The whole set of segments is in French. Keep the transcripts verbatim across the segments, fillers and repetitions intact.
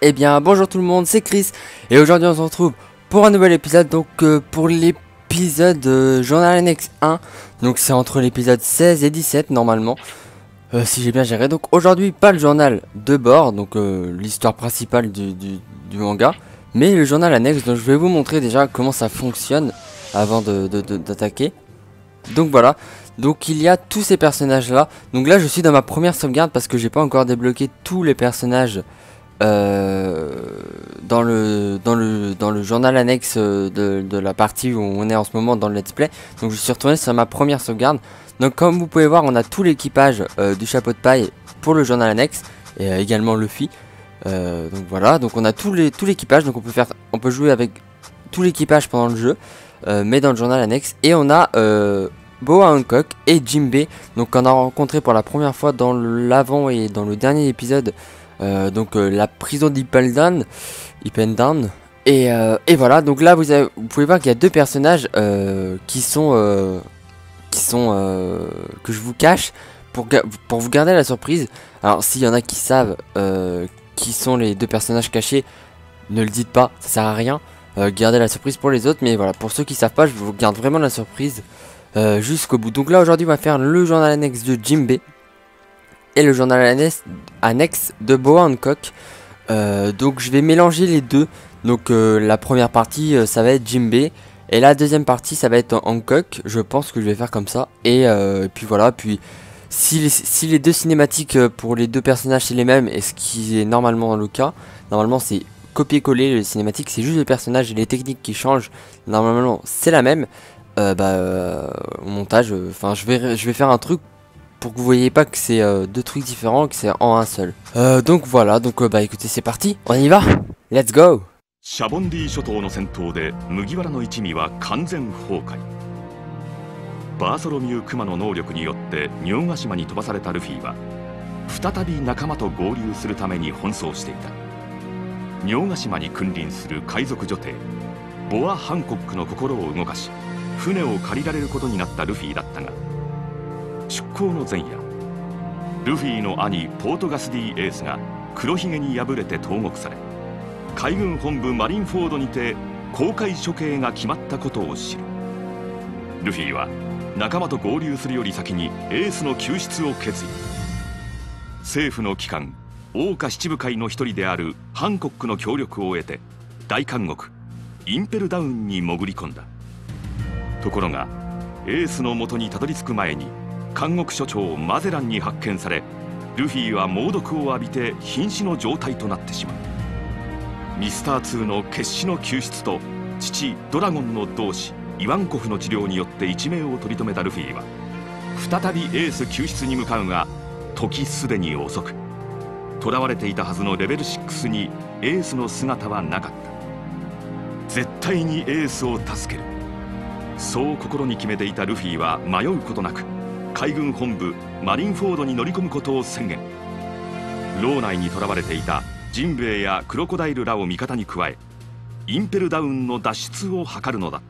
Eh bien bonjour tout le monde, c'est Chris et aujourd'hui on se retrouve pour un nouvel épisode. Donc euh, pour l'épisode euh, Journal Annexe un. Donc c'est entre l'épisode seize et dix-sept normalement, euh, si j'ai bien géré. Donc aujourd'hui pas le journal de bord, donc euh, l'histoire principale du, du, du manga, mais le journal annexe. Donc je vais vous montrer déjà comment ça fonctionne avant de, de, de, d'attaquer. Donc voilà, donc il y a tous ces personnages là. Donc là je suis dans ma première sauvegarde parce que j'ai pas encore débloqué tous les personnages euh, dans le dans le dans le journal annexe de, de la partie où on est en ce moment dans le let's play. Donc je suis retourné sur ma première sauvegarde. Donc comme vous pouvez voir, on a tout l'équipage euh, du chapeau de paille pour le journal annexe et euh, également Luffy. Euh, donc voilà, donc on a tout les tout l'équipage. Donc on peut faire on peut jouer avec tout l'équipage pendant le jeu. Euh, mais dans le journal annexe, et on a euh, Boa Hancock et Jinbei, donc qu'on a rencontré pour la première fois dans l'avant et dans le dernier épisode, euh, donc euh, la prison d'Ippendown, Ippendown, et, euh, et voilà. Donc là vous, avez, vous pouvez voir qu'il y a deux personnages euh, qui sont euh, qui sont euh, que je vous cache pour, pour vous garder la surprise. Alors s'il y en a qui savent euh, qui sont les deux personnages cachés, ne le dites pas, ça sert à rien. Euh, garder la surprise pour les autres, mais voilà, pour ceux qui savent pas, je vous garde vraiment la surprise euh, jusqu'au bout. Donc là aujourd'hui on va faire le journal annexe de Jinbei et le journal annexe, annexe de Boa Hancock. euh, Donc je vais mélanger les deux. Donc euh, la première partie euh, ça va être Jinbei et la deuxième partie ça va être Hancock. Je pense que je vais faire comme ça. Et, euh, et puis voilà, puis si les, si les deux cinématiques pour les deux personnages c'est les mêmes, et ce qui est normalement le cas, normalement c'est copier-coller. Les cinématiques c'est juste les personnages et les techniques qui changent, normalement c'est la même. euh, Bah euh, au montage, enfin euh, je vais je vais faire un truc pour que vous voyez pas que c'est euh, deux trucs différents, que c'est en un seul. euh, Donc voilà, donc euh, bah écoutez, c'est parti, on y va, let's go. シャボンディ諸島の戦闘で麦わらの一味は完全崩壊。バーソロミュー・クマの能力によって仁ヶ島に飛ばされたルフィは再び仲間と合流するために奔走していた。仁ヶ島に君臨する海賊女帝ボア・ハンコックの心を動かし、船を借りられることになったルフィだったが、出港の前夜ルフィの兄ポートガスディ・エースが黒ひげに敗れて投獄され、海軍本部マリンフォードにて公開処刑が決まったことを知る。ルフィは仲間と合流するより先にエースの救出を決意。政府の機関桜花七部会の一人であるハンコックの協力を得て大監獄インペルダウンに潜り込んだ。ところがエースの元にたどり着く前に監獄所長マゼランに発見され、ルフィは猛毒を浴びて瀕死の状態となってしまう。ミスターツーの決死の救出と父ドラゴンの同志イワンコフの治療によって一命を取り留めたルフィは再びエース救出に向かうが、時すでに遅く、囚われていたはずのレベルシックスにエースの姿はなかった。絶対にエースを助ける、そう心に決めていたルフィは迷うことなく海軍本部マリンフォードに乗り込むことを宣言。牢内に囚われていたジンベエやクロコダイルらを味方に加え、インペルダウンの脱出を図るのだった。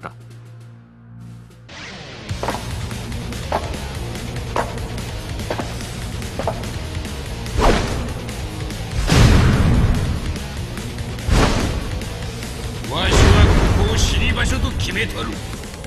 わしはここを死に場所と決めとる。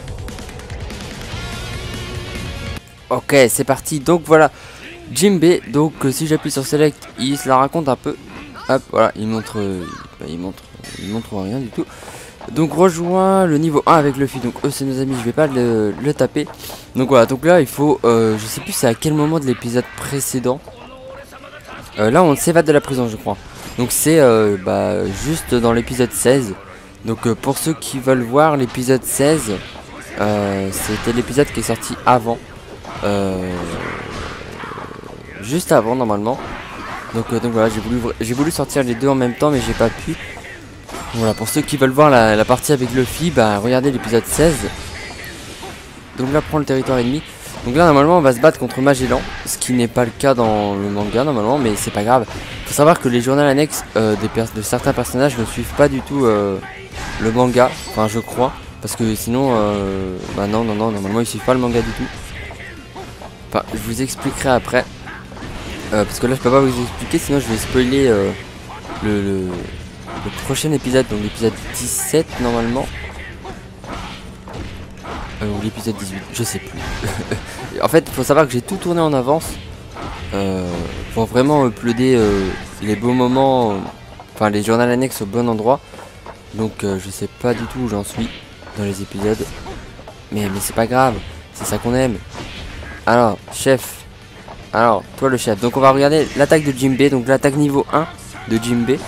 Ok, c'est parti. Donc voilà, Jinbei. Donc euh, si j'appuie sur Select, il se la raconte un peu. Hop, voilà, il montre, euh, bah, il montre, il montre rien du tout. Donc rejoins le niveau un avec Luffy. Donc eux c'est nos amis, je vais pas le, le taper. Donc voilà, donc là il faut, euh, je sais plus c'est à quel moment de l'épisode précédent. Euh, là on s'évade de la prison je crois. Donc c'est euh, bah, juste dans l'épisode seize. Donc euh, pour ceux qui veulent voir l'épisode seize, euh, c'était l'épisode qui est sorti avant. Euh, juste avant normalement. Donc, euh, donc voilà, j'ai voulu, j'ai voulu sortir les deux en même temps mais j'ai pas pu. Voilà, pour ceux qui veulent voir la, la partie avec Luffy, bah regardez l'épisode seize. Donc là prend le territoire ennemi. Donc là normalement on va se battre contre Magellan, ce qui n'est pas le cas dans le manga normalement, mais c'est pas grave. Faut savoir que les journaux annexes euh, des de certains personnages ne suivent pas du tout euh, le manga, enfin je crois. Parce que sinon, euh, bah non, non, non, normalement ils suivent pas le manga du tout. Enfin, je vous expliquerai après. Euh, parce que là je peux pas vous expliquer, sinon je vais spoiler euh, le, le, le prochain épisode, donc l'épisode dix-sept normalement. Euh, ou l'épisode dix-huit, je sais plus. En fait, il faut savoir que j'ai tout tourné en avance. Euh, pour vraiment uploader euh, les beaux moments, euh, enfin les journaux annexes au bon endroit. Donc euh, je sais pas du tout où j'en suis dans les épisodes. Mais, mais c'est pas grave, c'est ça qu'on aime. Alors, chef. Alors, toi le chef. Donc on va regarder l'attaque de Jinbei. Donc l'attaque niveau un de Jinbei.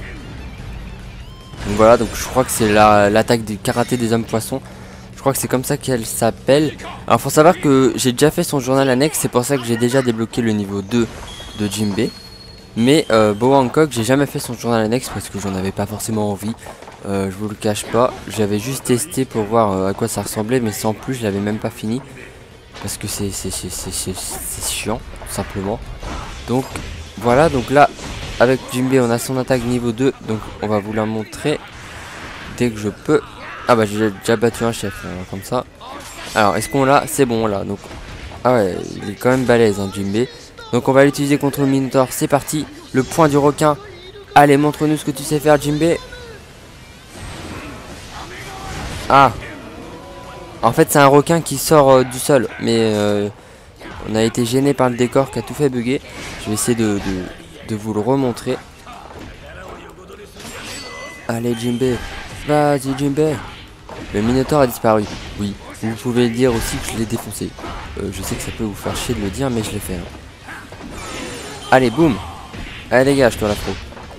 Donc voilà, donc je crois que c'est l'attaque la, du karaté des hommes poissons. Je crois que c'est comme ça qu'elle s'appelle. Alors faut savoir que j'ai déjà fait son journal annexe. C'est pour ça que j'ai déjà débloqué le niveau deux de Jinbei. Mais euh, Boa Hancock, j'ai jamais fait son journal annexe parce que j'en avais pas forcément envie. Euh, je vous le cache pas. J'avais juste testé pour voir euh, à quoi ça ressemblait. Mais sans plus, je l'avais même pas fini. Parce que c'est chiant, tout simplement. Donc voilà, donc là, avec Jinbei, on a son attaque niveau deux. Donc on va vous la montrer dès que je peux. Ah bah j'ai déjà battu un chef, hein, comme ça. Alors est-ce qu'on l'a? C'est bon là. Donc ah ouais, il est quand même balèze hein, Jinbei. Donc on va l'utiliser contre le Minotaur. C'est parti. Le point du requin. Allez, montre-nous ce que tu sais faire Jinbei. Ah. En fait c'est un requin qui sort euh, du sol. Mais euh, on a été gêné par le décor qui a tout fait bugger. Je vais essayer de, de, de vous le remontrer. Allez Jinbei. Vas-y Jinbei. Le Minotaur a disparu. Oui, vous pouvez dire aussi que je l'ai défoncé. Euh, je sais que ça peut vous faire chier de le dire, mais je l'ai fait. Hein. Allez, boum. Allez, dégage, toi, l'afro.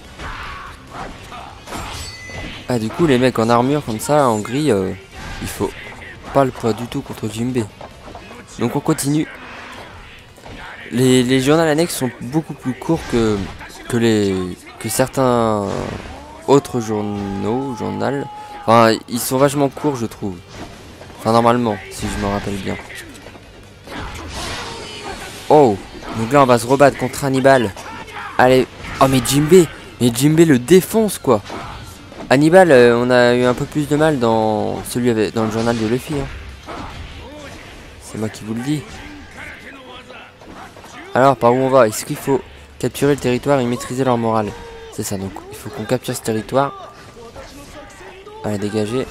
Ah, du coup, les mecs en armure comme ça, en gris, euh, il faut pas le poids du tout contre Jinbei. Donc, on continue. Les, les journaux annexes sont beaucoup plus courts que, que, les, que certains autres journaux, journal. Enfin, ils sont vachement courts, je trouve. Enfin, normalement, si je me rappelle bien. Oh, donc là, on va se rebattre contre Hannibal. Allez. Oh, mais Jinbei. Mais Jinbei le défonce, quoi. Hannibal, euh, on a eu un peu plus de mal dans celui avec, dans le journal de Luffy. Hein. C'est moi qui vous le dis. Alors, par où on va? Est-ce qu'il faut capturer le territoire et maîtriser leur morale? C'est ça, donc il faut qu'on capture ce territoire. Allez, dégagez.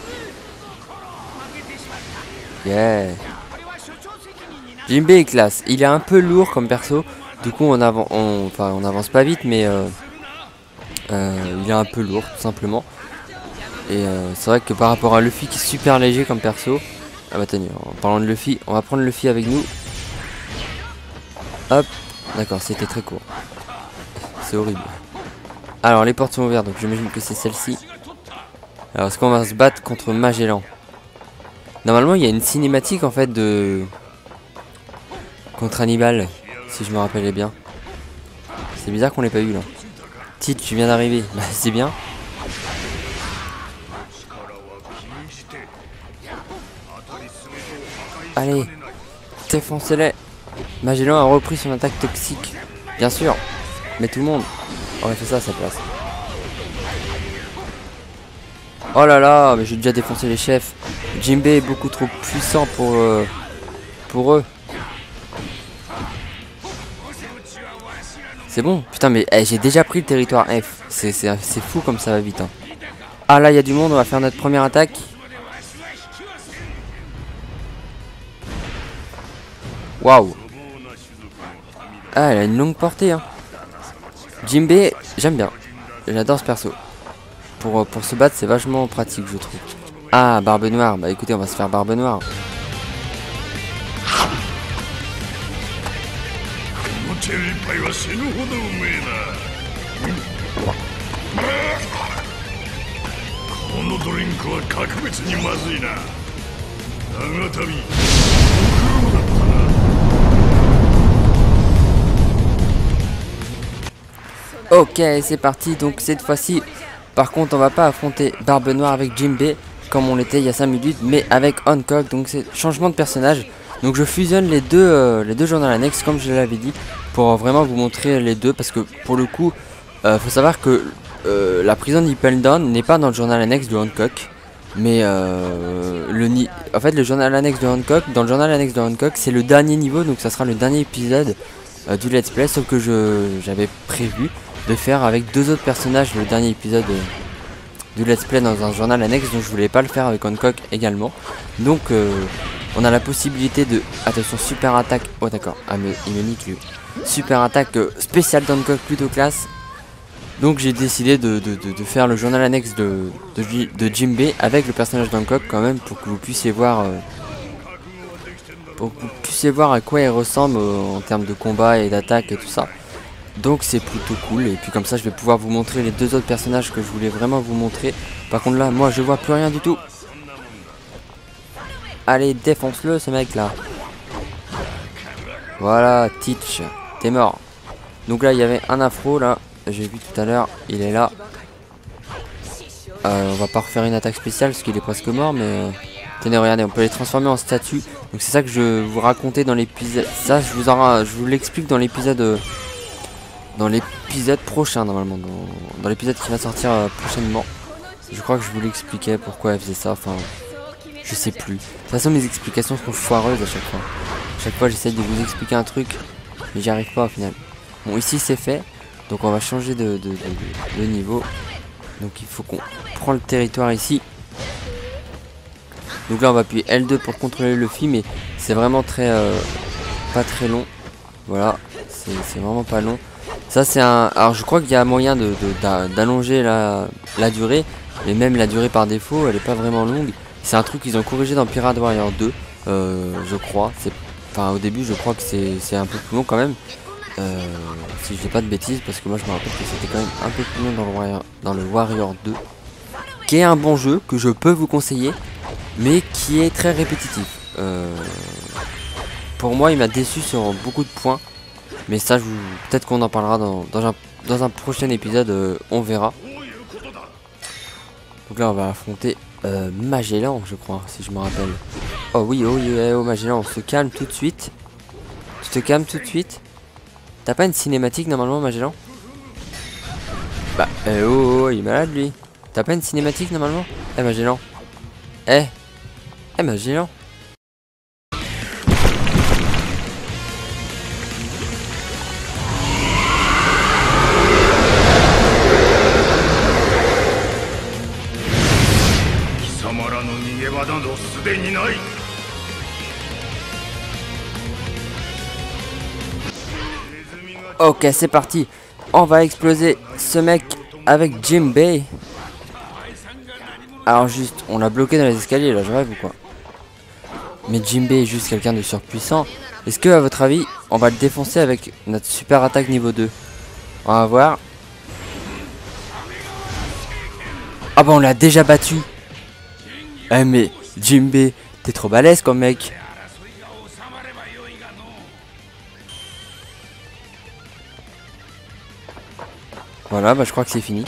Yeah. Jinbei est classe. Il est un peu lourd comme perso. Du coup, on, avan on, enfin, on avance pas vite, mais euh, euh, il est un peu lourd, tout simplement. Et euh, c'est vrai que par rapport à Luffy qui est super léger comme perso. Ah bah tenez, en parlant de Luffy, on va prendre Luffy avec nous. Hop. D'accord, c'était très court. C'est horrible. Alors, les portes sont ouvertes, donc j'imagine que c'est celle-ci. Alors, est-ce qu'on va se battre contre Magellan? Normalement, il y a une cinématique en fait de contre Hannibal, si je me rappelais bien. C'est bizarre qu'on l'ait pas eu là. Tite, tu viens d'arriver. Bah, c'est bien. Allez, défoncez-les. Magellan a repris son attaque toxique. Bien sûr. Mais tout le monde aurait fait ça à sa place. Oh là là, mais j'ai déjà défoncé les chefs. Jinbei est beaucoup trop puissant pour, euh, pour eux. C'est bon. Putain, mais hey, j'ai déjà pris le territoire F. C'est fou comme ça va vite. Hein. Ah là, il y a du monde. On va faire notre première attaque. Waouh. Ah, elle a une longue portée. Hein. Jinbei, j'aime bien. J'adore ce perso. Pour, pour se battre, c'est vachement pratique, je trouve. Ah, Barbe Noire. Bah écoutez, on va se faire Barbe Noire. Ok, c'est parti. Donc cette fois-ci, par contre, on va pas affronter Barbe Noire avec Jinbei comme on l'était il y a cinq minutes, mais avec Hancock. Donc c'est changement de personnage. Donc je fusionne les deux, euh, les deux journaux annexes comme je l'avais dit, pour vraiment vous montrer les deux, parce que pour le coup, euh, faut savoir que euh, la prison d'Ippeldown n'est pas dans le journal annexe de Hancock, mais euh, le ni en fait le journal annexe de Hancock, dans le journal annexe de Hancock, c'est le dernier niveau, donc ça sera le dernier épisode euh, du let's play, sauf que je j'avais prévu de faire avec deux autres personnages le dernier épisode euh, du let's play dans un journal annexe, donc je voulais pas le faire avec Hancock également. Donc euh, on a la possibilité de, attention, super attaque, oh d'accord, ah, me, il me nique lui, super attaque euh, spéciale d'Hancock plutôt classe. Donc j'ai décidé de, de, de, de faire le journal annexe de, de, de Jinbei avec le personnage d'Hancock quand même, pour que vous puissiez voir euh, pour que vous puissiez voir à quoi il ressemble euh, en termes de combat et d'attaque et tout ça. Donc c'est plutôt cool, et puis comme ça je vais pouvoir vous montrer les deux autres personnages que je voulais vraiment vous montrer. Par contre là moi je vois plus rien du tout. Allez, défonce-le ce mec là. Voilà, Teach, t'es mort. Donc là il y avait un afro là, j'ai vu tout à l'heure, il est là. Euh, on va pas refaire une attaque spéciale parce qu'il est presque mort, mais euh, tenez, regardez, on peut les transformer en statues. Donc c'est ça que je vous racontais dans l'épisode. Ça je vous en, je vous l'explique dans l'épisode euh, dans l'épisode prochain normalement, dans, dans l'épisode qui va sortir euh, prochainement. Je crois que je vous l'expliquais pourquoi elle faisait ça, enfin je sais plus. De toute façon mes explications sont foireuses à chaque fois. À chaque fois j'essaie de vous expliquer un truc, mais j'y arrive pas au final. Bon, ici c'est fait, donc on va changer de, de, de, de, de niveau. Donc il faut qu'on prend le territoire ici. Donc là on va appuyer L deux pour contrôler le Luffy, mais c'est vraiment très euh, pas très long. Voilà, c'est vraiment pas long. Ça c'est un... Alors je crois qu'il y a moyen de, de, d'allonger la, la durée, mais même la durée par défaut elle est pas vraiment longue. C'est un truc qu'ils ont corrigé dans Pirate Warrior deux, euh, je crois. Enfin au début je crois que c'est un peu plus long quand même. Euh, si je dis pas de bêtises, parce que moi je me rappelle que c'était quand même un peu plus long dans le, Warrior, dans le Warrior deux. Qui est un bon jeu, que je peux vous conseiller, mais qui est très répétitif. Euh, pour moi il m'a déçu sur beaucoup de points. Mais ça, peut-être qu'on en parlera dans, dans, un, dans un prochain épisode, euh, on verra. Donc là, on va affronter euh, Magellan, je crois, si je me rappelle. Oh oui, oh, oh, oh Magellan, on se calme tout de suite. Tu te calmes tout de suite. T'as pas une cinématique normalement, Magellan? Bah, eh, oh, oh, il est malade lui. T'as pas une cinématique normalement? Eh, Magellan. Eh, eh, Magellan. Ok, c'est parti. On va exploser ce mec avec Jinbei. Alors juste, on l'a bloqué dans les escaliers là, je rêve ou quoi? Mais Jinbei est juste quelqu'un de surpuissant. Est-ce que à votre avis, on va le défoncer avec notre super attaque niveau deux? On va voir. Ah bah on l'a déjà battu. Eh mais Jinbei, t'es trop balèze comme mec. Voilà, bah je crois que c'est fini.